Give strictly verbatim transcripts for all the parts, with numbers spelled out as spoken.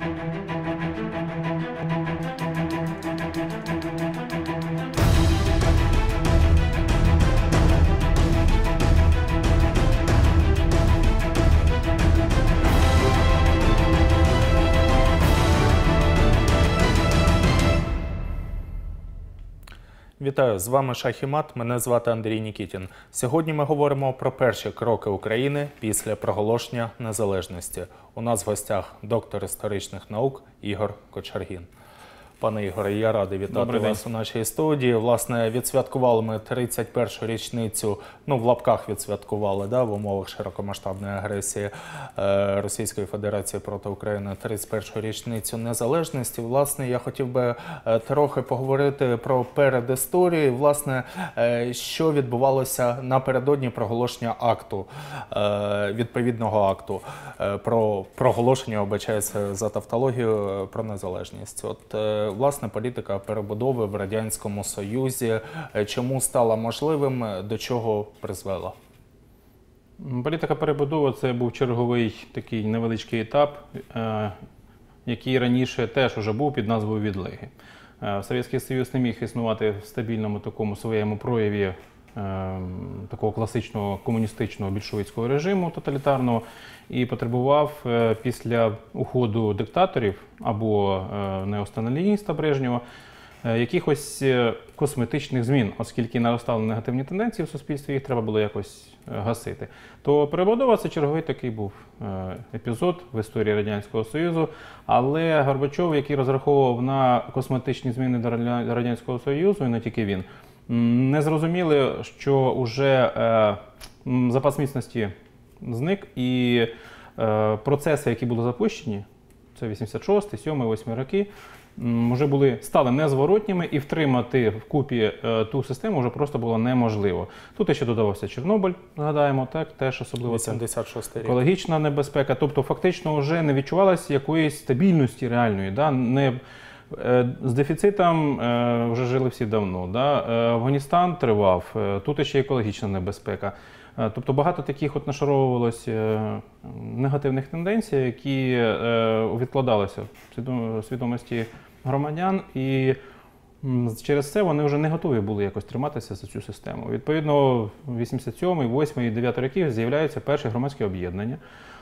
Вітаю, з вами Шах і Мат, мене звати Андрій Нікітін. Сьогодні ми говоримо про перші кроки України після проголошення незалежності. У нас в гостях доктор історичних наук Ігор Кочергін. Пане Ігоре, я радий вітати вас у нашій студії. Власне, відсвяткували ми тридцять першу річницю, ну в лапках відсвяткували, да, в умовах широкомасштабної агресії е, Російської Федерації проти України, тридцять першу річницю незалежності. Власне, я хотів би е, трохи поговорити про передісторію, власне, е, що відбувалося напередодні проголошення акту, е, відповідного акту е, про проголошення, обичається за тавтологію, про незалежність. От, е, власне, політика перебудови в Радянському Союзі, чому стала можливим, до чого призвела? Політика перебудови – це був черговий такий невеличкий етап, який раніше теж вже був під назвою відлиги. Совєтський Союз не міг існувати в стабільному такому своєму прояві такого класичного комуністичного більшовицького режиму тоталітарного і потребував після уходу диктаторів або неосталініста Брежнєва якихось косметичних змін, оскільки наростали негативні тенденції в суспільстві, їх треба було якось гасити. То перебудова – це черговий такий був епізод в історії Радянського Союзу, але Горбачов, який розраховував на косметичні зміни до Радянського Союзу, і не тільки він, не зрозуміли, що вже е, запас міцності зник, і е, процеси, які були запущені, це вісімдесят шостий, сьомий, восьмий роки, вже були, стали незворотніми, і втримати вкупі е, ту систему вже просто було неможливо. Тут ще додавався Чорнобиль, згадаємо, так, теж особливо вісімдесят шостий рік. Екологічна небезпека, тобто фактично вже не відчувалося якоїсь стабільності реальної, да, не... З дефіцитом е, вже жили всі давно. Да? Е, Афганістан тривав, е, тут ще екологічна небезпека. Е, тобто багато таких от нашаровувалось е, негативних тенденцій, які е, відкладалися в свідомості громадян, і м, через це вони вже не готові були якось триматися за цю систему. Відповідно, вісімдесят сьомий, восьмий і дев'ятий роки з'являються перші громадські об'єднання.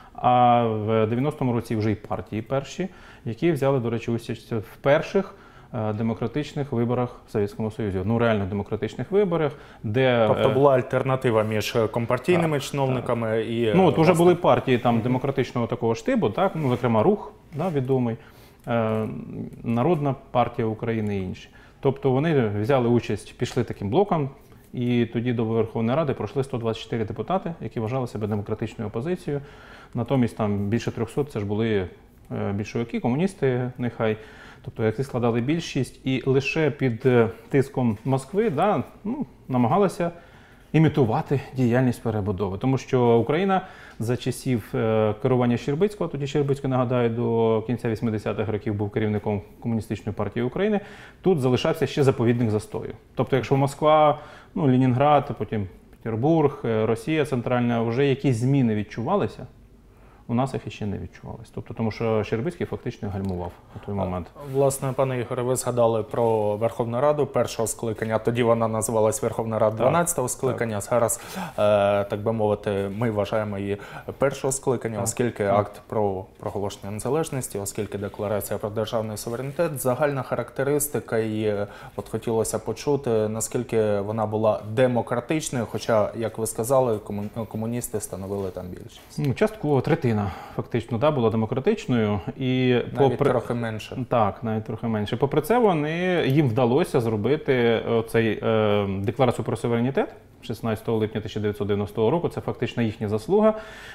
А в дев'яностому році вже і партії перші, які взяли, до речі, участь в перших демократичних виборах в Совєтському Союзі. Ну, реально демократичних виборах, де... Тобто була альтернатива між компартійними так, чиновниками так. і... Ну, от вже були партії там демократичного такого штибу, так, ну, зокрема, Рух, да, відомий, е, Народна партія України і інші. Тобто вони взяли участь, пішли таким блоком, і тоді до Верховної Ради пройшли сто двадцять чотири депутати, які вважали себе демократичною опозицією. Натомість там більше трьохсот це ж були більшовики, комуністи нехай. Тобто, які складали більшість, і лише під тиском Москви да, ну, намагалися імітувати діяльність перебудови. Тому що Україна за часів керування Щербицького, тоді Щербицький, нагадаю, до кінця вісімдесятих років був керівником Комуністичної партії України, тут залишався ще заповідник застою. Тобто, якщо Москва, ну, Ленінград, потім Петербург, Росія центральна, вже якісь зміни відчувалися, у нас їх ще не відчувалось. Тобто, тому що Щербицький фактично гальмував у той момент. Власне, пане Ігоре, ви згадали про Верховну Раду першого скликання. Тоді вона називалась Верховна Рада дванадцятого скликання. Так. Зараз, е, так би мовити, ми вважаємо її першого скликання, так. оскільки так. акт про проголошення незалежності, оскільки декларація про державний суверенітет, загальна характеристика, і от хотілося почути, наскільки вона була демократичною, хоча, як ви сказали, комуністи становили там більшість. Ну, частково третина. Фактично, да, була демократичною. І навіть попри... трохи менше. Так, навіть трохи менше. Попри це, вони, їм вдалося зробити цей е, декларацію про суверенітет шістнадцятого липня тисяча дев'ятсот дев'яностого року. Це фактично їхня заслуга.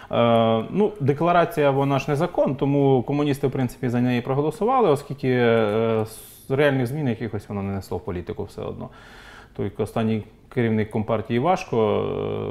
Е, ну, декларація, вона ж не закон, тому комуністи, в принципі, за неї проголосували, оскільки е, реальних змін якихось воно не несло в політику все одно. Той останній керівник Компартії Важко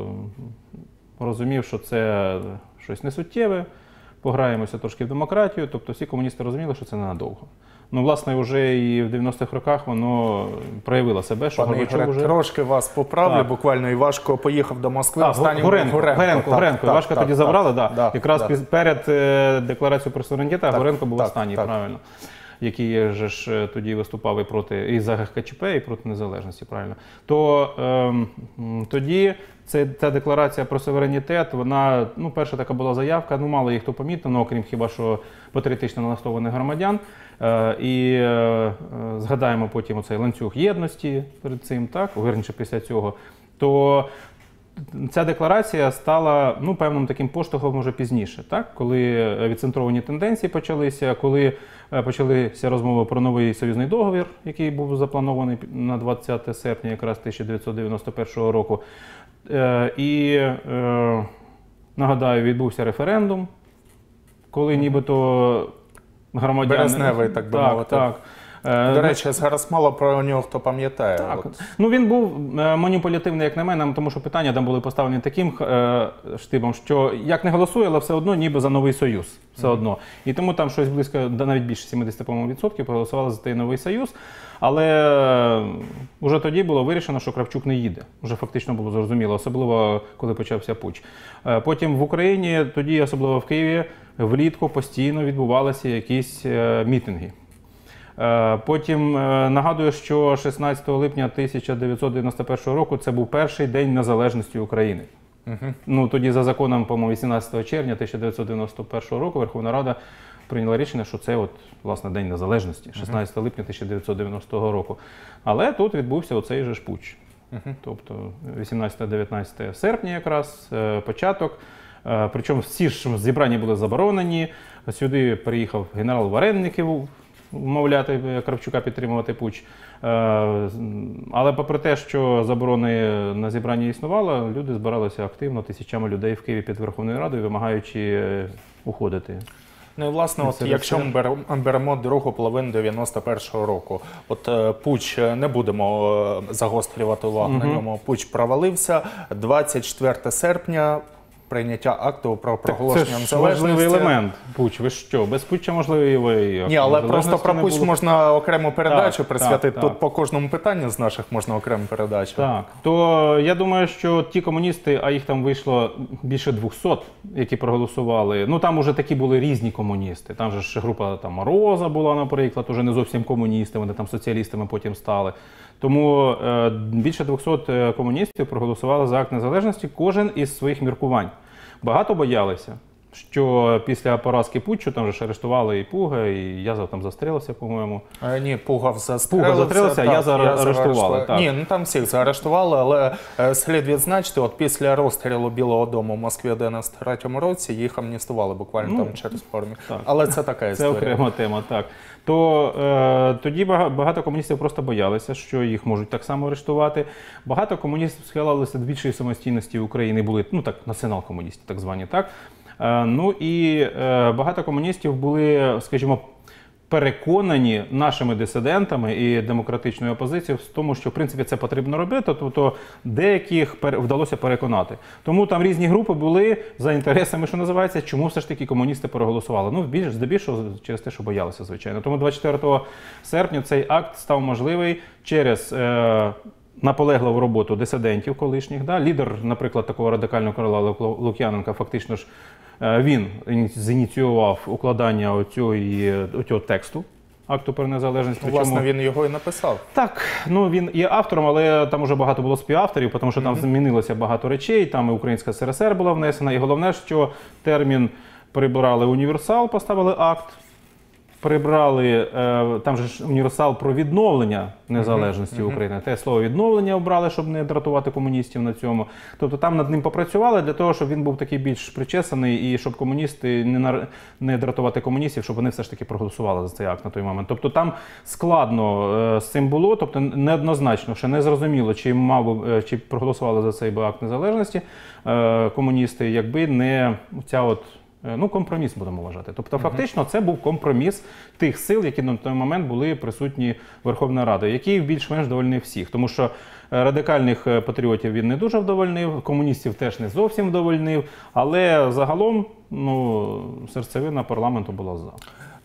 е, розумів, що це щось несуттєве, пограємося трошки в демократію, тобто всі комуністи розуміли, що це ненадовго. Ну, власне, вже і в дев'яностих роках воно проявило себе, що Пане Горбачов Ігоре, вже... трошки вас поправлю, Так. буквально Івашко поїхав до Москви. А, останнім Горенко, був Горенко, так, Горенко. так, Івашка так, тоді так, забрали, так, да. да, якраз да. піз- перед е, декларацією про суверенітет Так, Горенко був так, останній, так. правильно. Який же ж тоді виступав і проти і за ГКЧП, і проти незалежності, правильно. То ем, тоді це, ця декларація про суверенітет, вона, ну, перша така була заявка, ну, мало їх хто помітив, ну, окрім хіба що патріотично налаштованих громадян. Е, і е, е, згадаємо потім оцей ланцюг єдності перед цим, так, вірніше після цього. То ця декларація стала, ну, певним таким поштовхом вже пізніше, так? Коли відцентровані тенденції почалися, коли е, почалися розмови про новий союзний договір, який був запланований на двадцяте серпня якраз тисяча дев'ятсот дев'яносто першого року. Е, і, е, нагадаю, відбувся референдум, коли нібито громадяни... Березневий, так би так, мовити. Так. До речі, зараз мало про нього хто пам'ятає. Так. От. Ну, він був е, маніпулятивний, як на мене, тому що питання там були поставлені таким е, штибом, що як не голосує, але все одно ніби за новий союз. Все mm-hmm. одно. І тому там щось близько, навіть більше сімдесят відсотків проголосували за той новий союз. Але вже тоді було вирішено, що Кравчук не їде. Вже фактично було зрозуміло, особливо коли почався путч. Е, потім в Україні, тоді особливо в Києві, влітку постійно відбувалися якісь е, мітинги. Потім нагадую, що шістнадцятого липня тисяча дев'ятсот дев'яносто першого року це був перший день незалежності України. Uh-huh. Ну, тоді за законом, по-моєму, вісімнадцятого червня тисяча дев'ятсот дев'яносто першого року Верховна Рада прийняла рішення, що це от, власне, День Незалежності, шістнадцятого липня тисяча дев'ятсот дев'яностого року. Але тут відбувся оцей же ж путч. Uh-huh. Тобто вісімнадцятого-дев'ятнадцятого серпня якраз початок. Причому всі ж зібрання були заборонені. Сюди приїхав генерал Вареників вмовляти Кравчука підтримувати путч. Але попри те, що заборони на зібрання існувало, люди збиралися активно, тисячами людей в Києві під Верховною Радою, вимагаючи уходити. Ну і, власне, от, якщо ми беремо другу половину дев'яносто першого року, от путч, не будемо загострювати увагу угу. на ньому, путч провалився, двадцять четвертого серпня, прийняття акту про проголошення незалежності. Це ж важливий елемент. Путч, ви що? Без путча можливий акт. Ні, але просто про путч було... можна окрему передачу так, присвятити. Так, Тут так. по кожному питанню з наших можна окрему передачу. Так. То я думаю, що ті комуністи, а їх там вийшло більше двохсот, які проголосували, ну там уже такі були різні комуністи. Там же ж група там Мороза була, наприклад, уже не зовсім комуністи, вони там соціалістами потім стали. Тому е, більше двохсот комуністів проголосували за акт незалежності, кожен із своїх міркувань. Багато боялися, що після поразки путчу, там же ж арештували і Пуга, і Язов там застрелився, по-моєму. Е, ні, Пугав застрелився. Пугав застрелився, а Язов арештували. Так. Ні, ну там всіх заарештували, але е, слід відзначити, от після розстрілу Білого дому в Москві в дев'яносто третьому році їх амністували буквально ну, там через формі. Так. Але це така історія. Це окрема тема, так. То е, тоді багато комуністів просто боялися, що їх можуть так само арештувати. Багато комуністів схилалися до більшої самостійності України, були, ну так, націонал-комуністи так звані, так. Е, ну і е, багато комуністів були, скажімо, переконані нашими дисидентами і демократичною опозицією в тому, що в принципі це потрібно робити, тобто деяких вдалося переконати. Тому там різні групи були за інтересами, що називається, чому все ж таки комуністи проголосували. Ну, більш, здебільшого через те, що боялися, звичайно. Тому двадцять четвертого серпня цей акт став можливий через е, наполегливу роботу дисидентів колишніх. Да? Лідер, наприклад, такого радикального крила Лук'яненка, фактично ж він зініціював укладання оцього, оцього тексту акту про незалежність. Ну, власне, він його і написав. Так, ну він є автором, але там уже багато було співавторів, тому що там mm-hmm. змінилося багато речей, там і Українська СРСР була внесена, і головне, що термін прибрали універсал, поставили акт, прибрали, там же ж універсал про відновлення незалежності uh-huh. України. Те слово відновлення обрали, щоб не дратувати комуністів на цьому. Тобто там над ним попрацювали для того, щоб він був такий більш причесаний і щоб комуністи, не, на... не дратувати комуністів, щоб вони все ж таки проголосували за цей акт на той момент. Тобто там складно е, з цим було, тобто неоднозначно, ще не зрозуміло, чи, мав, е, чи проголосували за цей акт незалежності е, комуністи, якби не ця от Ну, компроміс будемо вважати. Тобто, uh-huh. фактично, це був компроміс тих сил, які на той момент були присутні Верховною Радою, який більш-менш вдовольнив всіх. Тому що радикальних патріотів він не дуже вдовольнив, комуністів теж не зовсім вдовольнив, але загалом, ну, серцевина парламенту була за.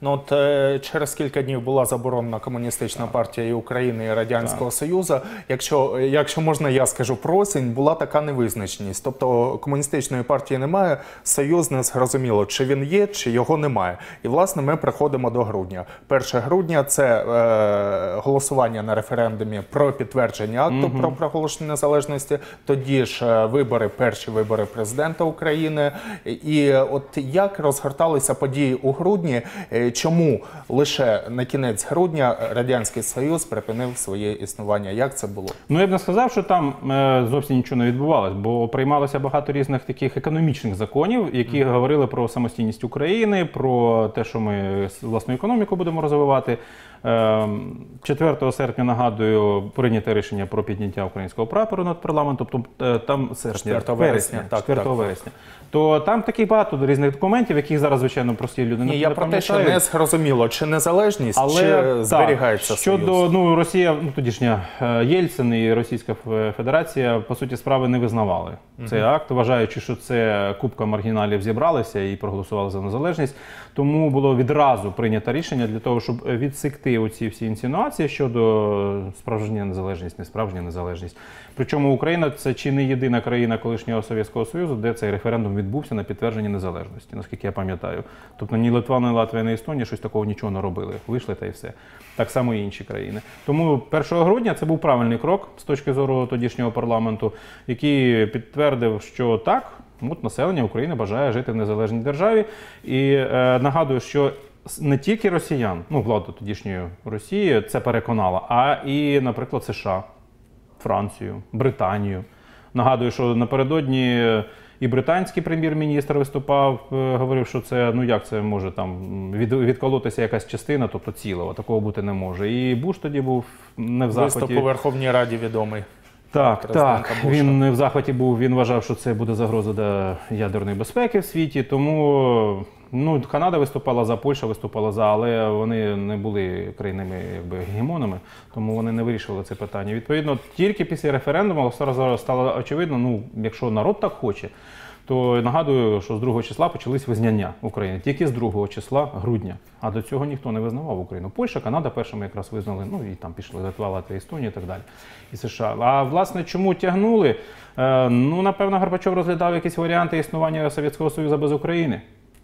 Ну от е, через кілька днів була заборонена комуністична партія і України, і Радянського Союзу. Якщо, якщо можна, я скажу про осінь, була така невизначеність. Тобто комуністичної партії немає, Союз не зрозуміло, чи він є, чи його немає. І, власне, ми приходимо до грудня. перше грудня – це е, голосування на референдумі про підтвердження акту mm-hmm. про проголошення незалежності. Тоді ж е, вибори, перші вибори президента України. І от як розгорталися події у грудні, е, чому лише на кінець грудня Радянський Союз припинив своє існування? Як це було? Ну, я б не сказав, що там е, зовсім нічого не відбувалось, бо приймалося багато різних таких економічних законів, які mm. говорили про самостійність України, про те, що ми власну економіку будемо розвивати. Е, четвертого серпня, нагадую, прийнято рішення про підняття українського прапору над парламентом, тобто е, там серпня, четвертого вересня, так, четвертого так, вересня. То там такі багато різних документів, яких зараз, звичайно, прості люди не, Ні, я не про те, що пам'ятають. не зрозуміло, чи незалежність, Але, чи так, зберігається щодо, Союз. ну, Росія, ну, тодішня Єльцин і Російська Федерація, по суті справи, не визнавали uh-huh. цей акт, вважаючи, що це купка маргіналів зібралися і проголосували за незалежність. Тому було відразу прийнято рішення для того, щоб відсекти оці всі інсинуації щодо справжня незалежність, не справжня незалежність. Причому Україна – це чи не єдина країна колишнього Совєтського Союзу, де цей референдум відбувся на підтвердження незалежності, наскільки я пам'ятаю. Тобто ні Литва, ні Латвія, ні Естонія щось такого нічого не робили. Вийшли та й все. Так само і інші країни. Тому першого грудня це був правильний крок з точки зору тодішнього парламенту, який підтвердив, що так, от населення України бажає жити в незалежній державі. І е, нагадую, що не тільки росіян, ну, влада тодішньої Росії це переконала, а і, наприклад, США, Францію, Британію. Нагадую, що напередодні і британський прем'єр-міністр виступав, говорив, що це, ну як це може там від, відколотися якась частина, тобто цілого, такого бути не може. І Буш тоді був не в захваті. Виступ у Верховній Раді відомий. Так, так, він не в захваті був, він вважав, що це буде загроза для ядерної безпеки в світі, тому ну, Канада виступала за, Польща виступала за, але вони не були країнами якби, гегемонами, тому вони не вирішили це питання. Відповідно, тільки після референдуму зараз стало очевидно, ну, якщо народ так хоче, то нагадую, що з другого числа почались визнання України. Тільки з другого числа грудня. А до цього ніхто не визнавав Україну. Польща, Канада першими якраз визнали, ну і там пішли Литва, Латвія, Естонія і так далі. І США. А власне, чому тягнули? Е, ну, напевно, Горбачов розглядав якісь варіанти існування Совєтського Союзу без України.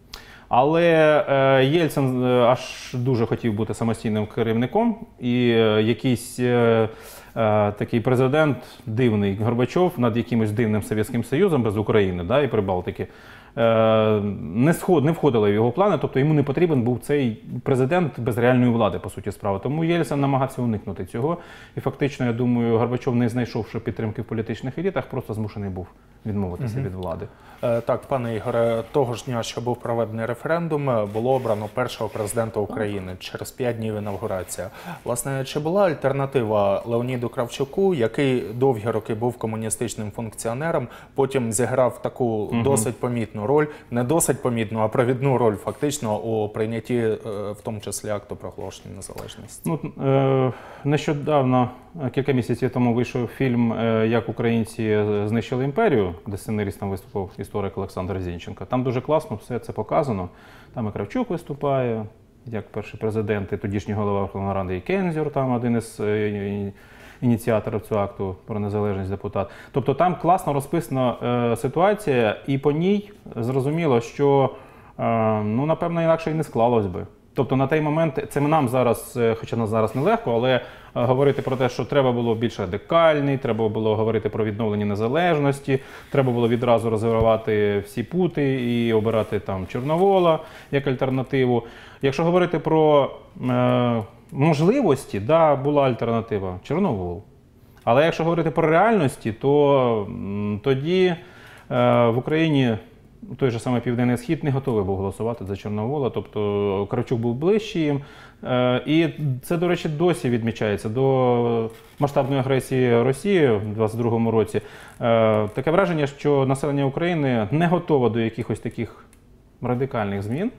Але е, Єльцин е, аж дуже хотів бути самостійним керівником, і е, якийсь е, е, такий президент дивний Горбачов над якимось дивним Совєтським Союзом без України, да, і Прибалтики, е, не, сход, не входили в його плани, тобто йому не потрібен був цей президент без реальної влади, по суті справи. Тому Єльцин намагався уникнути цього. І фактично, я думаю, Горбачов, не знайшовши підтримки в політичних елітах, просто змушений був відмовитися угу. від влади. Так, пане Ігоре, того ж дня, що був проведений референдум, було обрано першого президента України. Через п'ять днів інавгурація. Власне, чи була альтернатива Леоніду Кравчуку, який довгі роки був комуністичним функціонером, потім зіграв таку угу. досить помітну роль, не досить помітну, а провідну роль фактично у прийнятті, в тому числі, акту проголошення незалежності? Ну, е нещодавно, кілька місяців тому вийшов фільм «Як українці знищили імперію», де сценаристом виступав історик Олександр Зінченко. Там дуже класно все це показано. Там і Кравчук виступає, як перший президент, і тодішній голова Верховної Ради, і Кензюр, там один із ініціаторів цього акту про незалежність депутат. Тобто там класно розписана е, ситуація, і по ній зрозуміло, що, е, ну, напевно, інакше і не склалось би. Тобто на той момент, це нам зараз, хоча нас зараз нелегко, але говорити про те, що треба було більш радикальний, треба було говорити про відновлення незалежності, треба було відразу розривати всі пути і обирати там Чорновола як альтернативу. Якщо говорити про е, можливості, да, була альтернатива Чорновол. Але якщо говорити про реальності, то м, тоді е, в Україні той же самий Південний Схід не готовий був голосувати за Чорновола, тобто Кравчук був ближчий їм. І це, до речі, досі відмічається до масштабної агресії Росії в двадцять другому році. Таке враження, що населення України не готове до якихось таких радикальних змін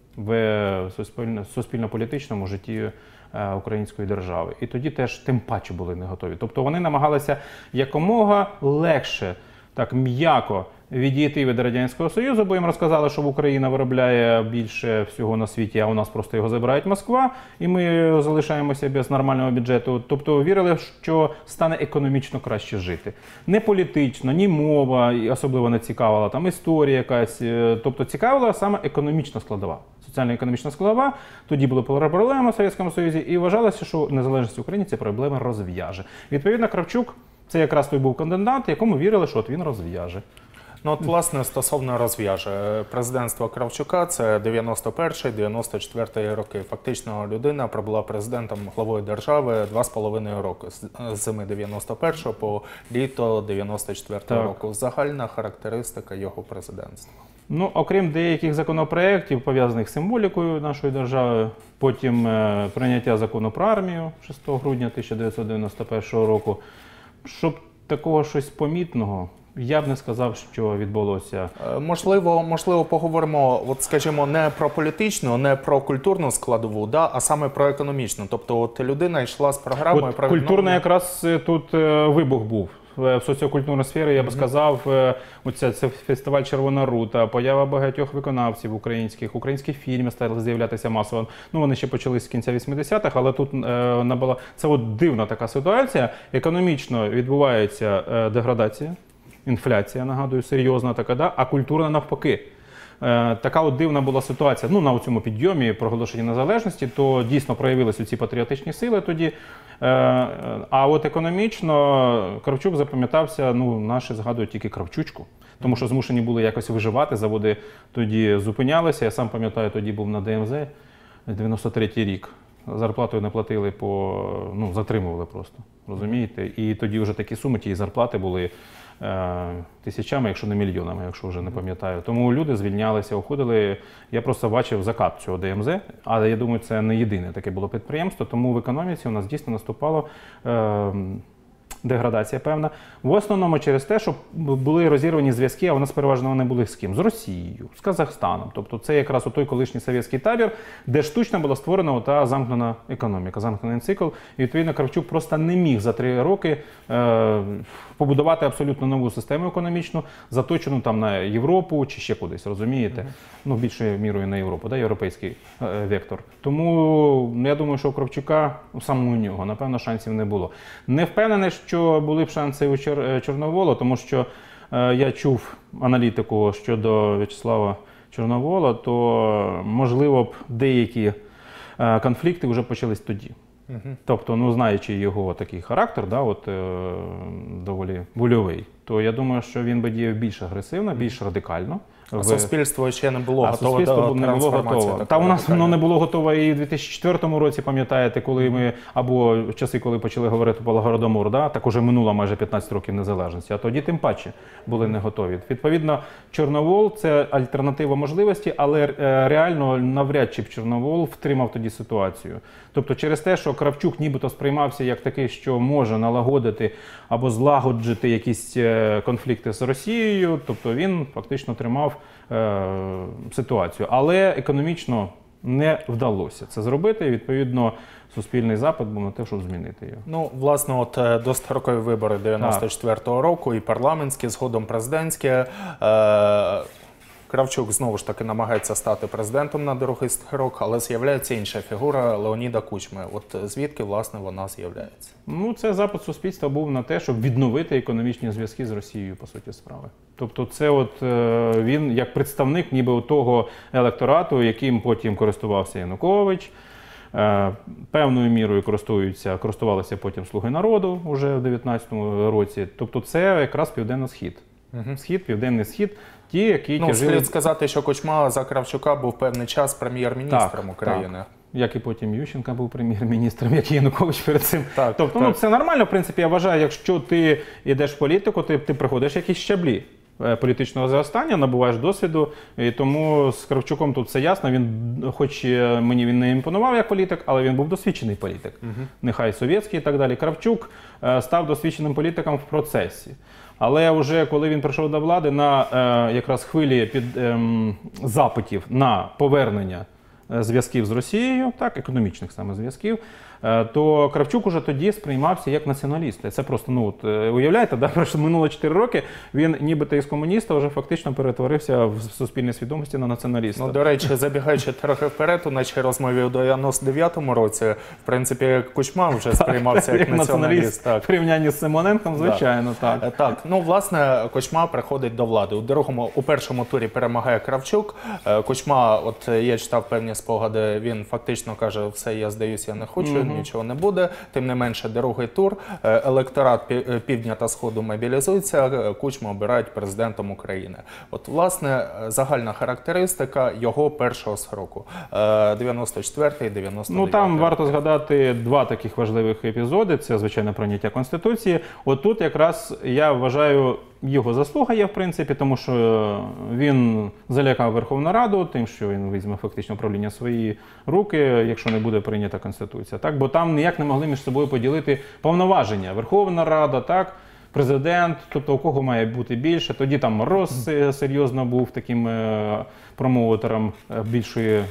в суспільно-політичному житті української держави. І тоді теж тим паче були не готові. Тобто вони намагалися якомога легше так м'яко відійти від Радянського Союзу, бо їм розказали, що Україна виробляє більше всього на світі, а у нас просто його забирають Москва, і ми залишаємося без нормального бюджету. Тобто вірили, що стане економічно краще жити. Не політично, ні мова, і особливо не цікавила там історія якась, тобто цікавила саме економічна складова. Соціально-економічна складова, тоді були проблеми в Совєтському Союзі, і вважалося, що незалежність України ці проблеми розв'яже. Відповідно, Кравчук – це якраз той був кандидат, якому вірили, що от він розв'яже. Ну от, власне, стосовно розв'яже. Президентство Кравчука – це дев'яносто перший - дев'яносто четвертий роки. Фактично, людина пробула президентом, главою держави два з половиною роки. З зими дев'яносто першого по літо дев'яносто четвертого року. Загальна характеристика його президентства. Ну, окрім деяких законопроєктів, пов'язаних з символікою нашої держави, потім е, прийняття закону про армію шостого грудня тисяча дев'ятсот дев'яносто першого року, щоб такого щось помітного, я б не сказав, що відбулося. Можливо, можливо, поговоримо, от, скажімо, не про політичну, не про культурну складову, да, а саме про економічну. Тобто от людина йшла з програмою От про культурна відновлення... якраз тут е, вибух був. В соціокультурній сфері, я би сказав, оця, це фестиваль «Червона рута», поява багатьох виконавців українських, українські фільми стали з'являтися масово. Ну, вони ще почались з кінця вісімдесятих, але тут е, набула... Це от дивна така ситуація. Економічно відбувається е, деградація, інфляція, нагадую, серйозна така, да? А культурна навпаки. Е, така от дивна була ситуація. Ну, на цьому підйомі проголошення незалежності, то дійсно проявилися ці патріотичні сили тоді. А от економічно Кравчук запам'ятався, ну, наші згадують тільки Кравчучку, тому що змушені були якось виживати, заводи тоді зупинялися. Я сам пам'ятаю, тоді був на ДМЗ, дев'яносто третій рік. Зарплатою не платили, по, ну, затримували просто, розумієте? І тоді вже такі суми, ті зарплати були е, тисячами, якщо не мільйонами, якщо вже не пам'ятаю. Тому люди звільнялися, уходили. Я просто бачив закат цього ДМЗ, але я думаю, це не єдине таке було підприємство, тому в економіці у нас дійсно наступало е, деградація певна. В основному через те, що були розірвані зв'язки, а у нас переважно вони були з ким? З Росією, з Казахстаном. Тобто це якраз той колишній совєтський табір, де штучно була створена та замкнена економіка, замкнений цикл. І відповідно Кравчук просто не міг за три роки е, побудувати абсолютно нову систему економічну, заточену там на Європу чи ще кудись, розумієте? Mm-hmm. Ну, більшою мірою на Європу, да, європейський е, вектор. Тому я думаю, що у Кравчука, саме у нього, напевно, шансів не було. Не впевнений, що були б шанси у Чор... Чорновола, тому що е, я чув аналітику щодо В'ячеслава Чорновола, то, можливо б, деякі е, конфлікти вже почались тоді. Uh-huh. Тобто, ну, знаючи його такий характер, да, от, е, доволі вольовий, то я думаю, що він би діяв більш агресивно, більш радикально. А в... суспільство ще не було а готове до не було готове. Та у нас воно не було готове і в дві тисячі четвертому році, пам'ятаєте, коли ми, або в часи, коли почали говорити про Голодомор, да, так уже минуло майже п'ятнадцять років незалежності, а тоді тим паче були не готові. Відповідно, Чорновол – це альтернатива можливості, але реально навряд чи б Чорновол втримав тоді ситуацію. Тобто через те, що Кравчук нібито сприймався як такий, що може налагодити або злагоджити якісь конфлікти з Росією, тобто він фактично тримав е, ситуацію. Але економічно не вдалося це зробити, і, відповідно, суспільний запит був на те, щоб змінити його. Ну, власне, от дострокові вибори дев'яносто четвертого року і парламентські, згодом президентські. Е, Кравчук знову ж таки намагається стати президентом на другий строк, але з'являється інша фігура Леоніда Кучми. От звідки, власне, вона з'являється? Ну, це запит суспільства був на те, щоб відновити економічні зв'язки з Росією, по суті справи. Тобто це от е, він як представник ніби того електорату, яким потім користувався Янукович, е, певною мірою користуються, користувалися потім «Слуги народу» уже в дев'ятнадцятому році. Тобто це якраз Південний Схід. Угу. Схід, Південний Схід. Ті, які ну, тяжили... слід сказати, що Кучма за Кравчука був певний час прем'єр-міністром так, України. Так. Як і потім Ющенко був прем'єр-міністром, як і Янукович перед цим. Так, тобто, так. Ну, це нормально, в принципі, я вважаю, якщо ти йдеш в політику, ти, ти приходиш якісь щаблі політичного зростання, набуваєш досвіду, і тому з Кравчуком тут все ясно. Він, хоч мені він не імпонував як політик, але він був досвідчений політик. Угу. Нехай совєтський і так далі. Кравчук став досвідченим політиком в процесі. Але вже коли він прийшов до влади на е, якраз хвилі під, е, запитів на повернення зв'язків з Росією, так, економічних саме зв'язків, то Кравчук уже тоді сприймався як націоналіст. І це просто, ну от, уявляєте, да, пройшло минуло чотири роки, він нібито із комуніста вже фактично перетворився в суспільній свідомості на націоналіста. Ну, до речі, забігаючи трохи вперед, у нашій розмові у дев'яносто дев'ятому році, в принципі, Кучма вже сприймався як націоналіст. В порівнянні з Симоненком, звичайно, так. Так. Так, ну, власне, Кучма приходить до влади. У другому, у першому турі перемагає Кравчук. Кучма, от я читав певні спогади, він фактично каже, все, я здаюсь, я не хочу, угу. нічого не буде. Тим не менше, другий тур, електорат півдня та сходу мобілізується, Кучму обирають президентом України. От, власне, загальна характеристика його першого сроку. дев'яносто четвертий дев'яносто дев'ятий. Ну, там варто згадати два таких важливих епізоди. Це, звичайно, прийняття Конституції. От тут якраз, я вважаю, його заслуга є, в принципі, тому що він залякав Верховну Раду тим, що він візьме фактично управління в свої руки, якщо не буде прийнята Конституція. Так? Бо там ніяк не могли між собою поділити повноваження. Верховна Рада, так? Президент, тобто у кого має бути більше. Тоді там Мороз серйозно був таким промоутером більшої,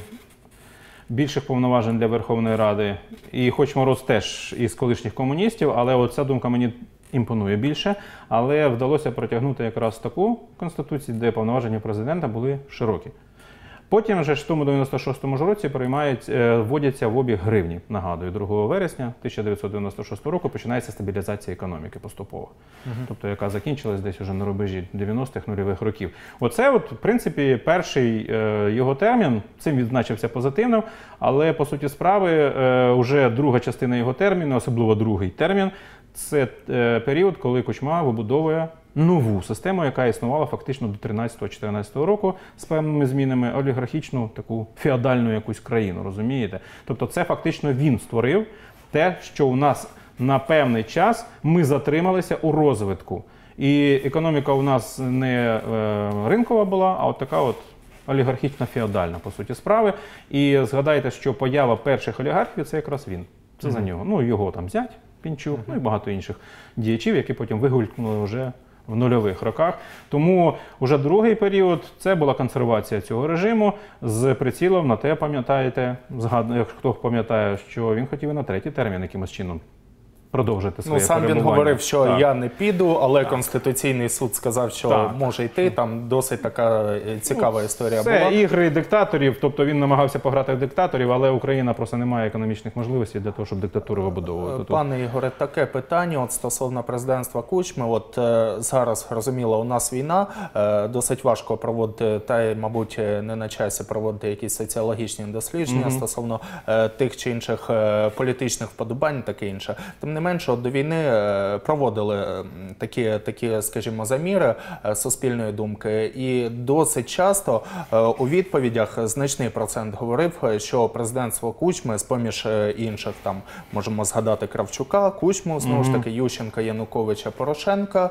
більших повноважень для Верховної Ради. І хоч Мороз теж із колишніх комуністів, але от ця думка мені імпонує більше. Але вдалося протягнути якраз таку Конституцію, де повноваження президента були широкі. Потім вже ж в тому дев'яносто шостому ж році приймають, вводяться в обіг гривні. Нагадую, другого вересня тисяча дев'ятсот дев'яносто шостого року починається стабілізація економіки поступово. Uh-huh. Тобто, яка закінчилась десь уже на рубежі дев'яностих нульових років. Оце, от, в принципі, перший е, його термін, цим відзначився позитивно, але, по суті справи, е, уже друга частина його терміну, особливо другий термін, це е, період, коли Кучма вибудовує нову систему, яка існувала фактично до тринадцятого-чотирнадцятого року з певними змінами, олігархічну, таку феодальну якусь країну, розумієте? Тобто це фактично він створив те, що у нас на певний час ми затрималися у розвитку. І економіка у нас не е, ринкова була, а от така от олігархічна феодальна, по суті, справи. І згадайте, що поява перших олігархів – це якраз він. Це mm-hmm. за нього. Ну, його там зять, Пінчук, mm-hmm. ну і багато інших діячів, які потім вигулькнули вже в нульових роках. Тому вже другий період – це була консервація цього режиму з прицілом на те, пам'ятаєте, хто пам'ятає, що він хотів і на третій термін якимось чином продовжити своє ну, сам перебування. Він говорив, що так. я не піду, але так. Конституційний суд сказав, що так. може йти. Там досить така цікава ну, історія це була. Це ігри диктаторів, тобто він намагався пограти в диктаторів, але Україна просто не має економічних можливостей для того, щоб диктатуру вибудовувати. Пане Ігоре, таке питання от стосовно президентства Кучми. От е, зараз, розуміло, у нас війна, е, досить важко проводити, та й, мабуть, не на часі проводити якісь соціологічні дослідження mm-hmm. стосовно е, тих чи інших е, політичних вподобань, таке інше. Тим не менше, от до війни проводили такі, такі, скажімо, заміри суспільної думки, і досить часто у відповідях значний процент говорив, що президентство Кучми, з-поміж інших, там можемо згадати Кравчука, Кучму, знову ж таки, Ющенка, Януковича, Порошенка,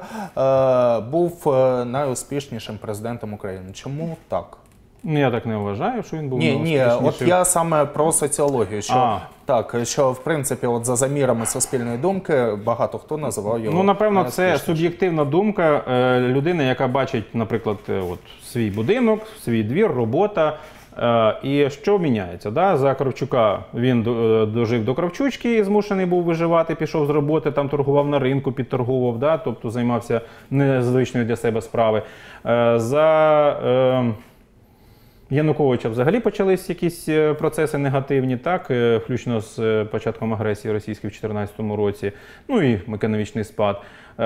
був найуспішнішим президентом України. Чому так? Я так не вважаю, що він був Ні, ні, от я саме про соціологію, що а. так, що в принципі от за замірами суспільної думки багато хто називав його. Ну, напевно, це суб'єктивна думка е, людини, яка бачить, наприклад, от свій будинок, свій двір, робота. Е, і що міняється? Да? За Кравчука він дожив до Кравчучки і змушений був виживати, пішов з роботи, там торгував на ринку, підторгував, да? Тобто займався незвичною для себе справи. Е, за е, Януковича взагалі почались якісь процеси негативні, так, включно з початком агресії російської в дві тисячі чотирнадцятому році, ну і економічний спад.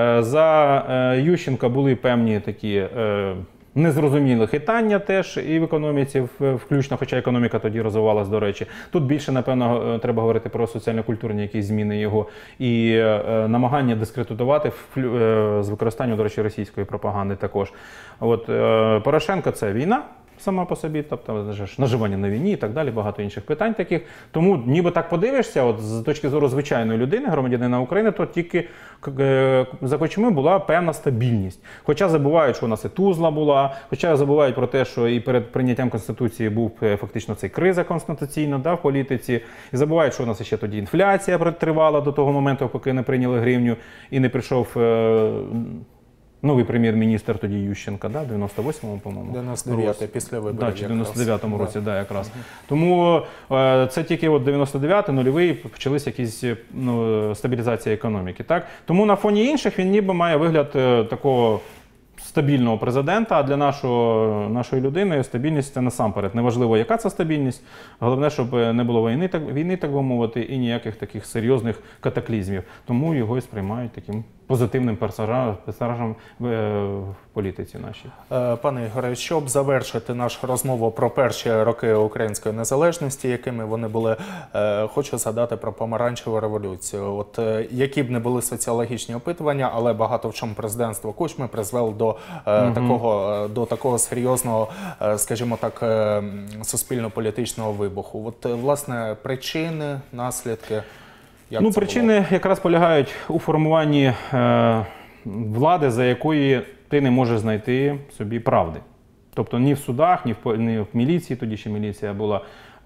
За Ющенка були певні такі незрозумілі хитання теж і в економіці, включно, хоча економіка тоді розвивалась, до речі. Тут більше, напевно, треба говорити про соціально-культурні якісь зміни його і намагання дискредитувати з використанням, до речі, російської пропаганди також. От, Порошенко – це війна сама по собі, тобто наживання на війні і так далі, багато інших питань таких. Тому ніби так подивишся, от з точки зору звичайної людини, громадянина України, то тільки за Кучми була певна стабільність. Хоча забувають, що у нас і Тузла була, хоча забувають про те, що і перед прийняттям Конституції був фактично цей криза конституційна, да, в політиці, і забувають, що у нас ще тоді інфляція тривала до того моменту, поки не прийняли гривню і не прийшов новий прем'єр-міністр тоді Ющенка, да, в дев'яносто восьмому, по-моєму. дев'яносто дев'ятий, після виборів. Да, чи в дев'яносто дев'ятому році, Да. да, якраз. Тому е, це тільки от дев'яносто дев'ятий, нульовий, почалися якісь ну, стабілізація економіки. Так? Тому на фоні інших він ніби має вигляд е, такого стабільного президента, а для нашого, нашої людини стабільність – це насамперед. Неважливо, яка це стабільність, головне, щоб не було війни, так, війни, так би мовити, і ніяких таких серйозних катаклізмів. Тому його і сприймають таким позитивним персонажем, персонажем в, в політиці нашій. Пане Ігоре, щоб завершити нашу розмову про перші роки української незалежності, якими вони були, хочу згадати про помаранчеву революцію. От які б не були соціологічні опитування, але багато в чому президентство Кучми призвело до угу. такого, до такого серйозного, скажімо так, суспільно-політичного вибуху. От, власне, причини, наслідки. Як ну, причини було? якраз полягають у формуванні е, влади, за якої ти не можеш знайти собі правди. Тобто ні в судах, ні в, ні в міліції, тоді ще міліція була,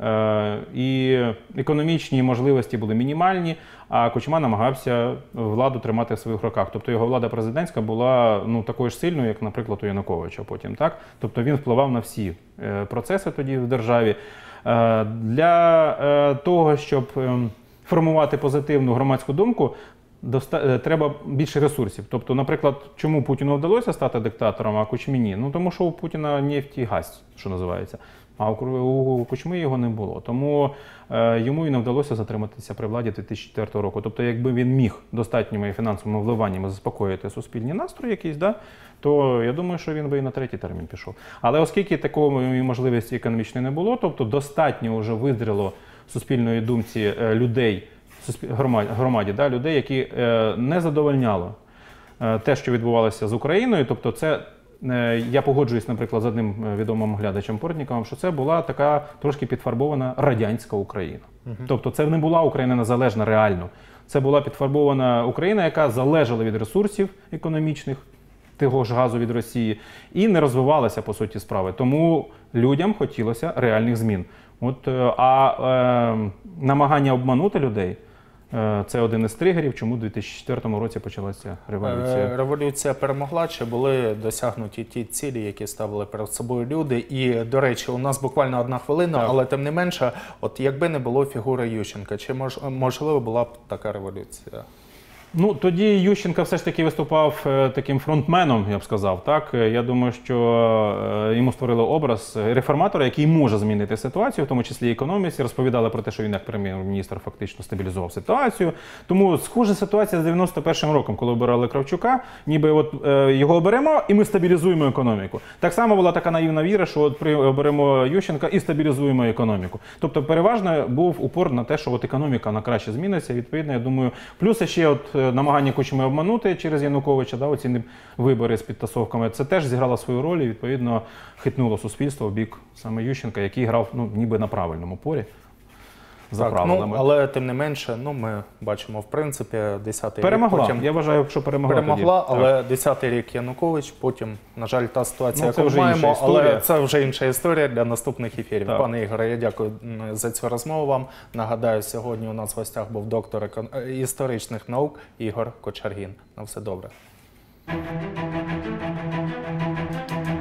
е, і економічні можливості були мінімальні, а Кучма намагався владу тримати в своїх руках. Тобто його влада президентська була ну, такою ж сильною, як, наприклад, у Януковича потім. Так? Тобто він впливав на всі е, процеси тоді в державі. Е, для е, того, щоб е, формувати позитивну громадську думку, доста... треба більше ресурсів. Тобто, наприклад, чому Путіну вдалося стати диктатором, а Кучмі ні? Ну, тому що у Путіна нефть і газ, що називається. А у Кучми його не було. Тому е, йому і не вдалося затриматися при владі дві тисячі четвертого року. Тобто, якби він міг достатніми фінансовими вливаннями заспокоїти суспільні настрої якісь, да, то я думаю, що він би і на третій термін пішов. Але оскільки такої можливості економічної не було, тобто достатньо вже визріло суспільної думці е, людей, громаді, громаді да, людей, які е, не задовольняло е, те, що відбувалося з Україною. Тобто це, е, я погоджуюсь, наприклад, з одним відомим глядачем Портніковим, що це була така трошки підфарбована радянська Україна. Угу. Тобто це не була Україна незалежна реально. Це була підфарбована Україна, яка залежала від ресурсів економічних, того ж газу від Росії, і не розвивалася, по суті, справи. Тому людям хотілося реальних змін. От, а е, намагання обманути людей е, – це один із тригерів, чому у дві тисячі четвертому році почалася революція. Революція перемогла, чи були досягнуті ті цілі, які ставили перед собою люди? І, до речі, у нас буквально одна хвилина, так. але тим не менше, от якби не було фігури Ющенка, чи мож, можливо була б така революція? Ну, тоді Ющенко все ж таки виступав е, таким фронтменом, я б сказав. Так? Я думаю, що е, йому створили образ реформатора, який може змінити ситуацію, в тому числі і економіці. Розповідали про те, що він як прем'єр-міністр фактично стабілізував ситуацію. Тому схожа ситуація з дев'яносто першим роком, коли обирали Кравчука, ніби от, е, його оберемо і ми стабілізуємо економіку. Так само була така наївна віра, що от при, оберемо Ющенка і стабілізуємо економіку. Тобто переважно був упор на те, що от економіка на краще зміниться. Відповідно, я думаю, плюс ще от намагання Кучми обманути через Януковича, да, оці вибори з підтасовками, це теж зіграло свою роль і, відповідно, хитнуло суспільство в бік саме Ющенка, який грав ну, ніби на правильному полі. За так, правилами. Ну, але тим не менше, ну, ми бачимо, в принципі, десятий перемогла. рік. Потім Я вважаю, що перемогла. Перемогла, тоді. але десятий рік Янукович, потім, на жаль, та ситуація, ну, яку ми маємо, але це вже інша історія для наступних ефірів. Так. Пане Ігоре, я дякую за цю розмову вам. Нагадаю, сьогодні у нас в гостях був доктор історичних наук Ігор Кочергін. На все добре.